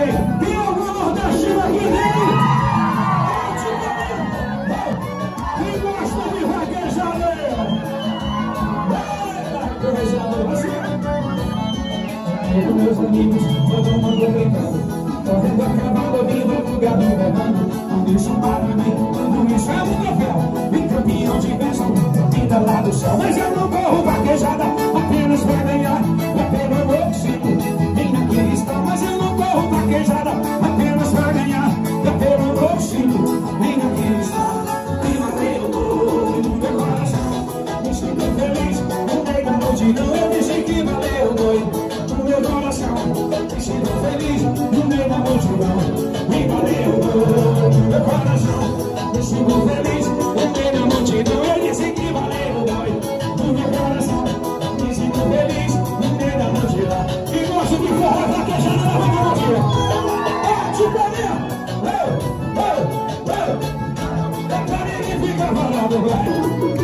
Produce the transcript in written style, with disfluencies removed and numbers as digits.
Tem algum nordestino aqui dentro? Quem gosta de vaquejada? Com meus amigos, todo mundo brincando, correndo a cavalo, ouvindo o gado berrando. Quando me chamaram a mim, quando me chamam o troféu, me campeão de bênção, ainda lá do céu. Mas eu não corro vaquejada, apenas pra ganhar, pra ter um novo ciclo. Nem naquele está, mas eu não corro vaquejada, apenas pra ganhar, pra ter um novo ciclo. Nem naquele está, nem naquele no meu coração. Me sinto feliz, no meio da multidão, eu disse que valeu doido. Meu coração, me sinto feliz no meio da multidão. Me valeu no meu coração, me sinto feliz no meio da multidão. Eu disse que valeu no meu coração, me sinto feliz no meio da multidão. E gosto de forró, vaquejada na vaquejada. Tipo ali, da carinha fica falando, vai.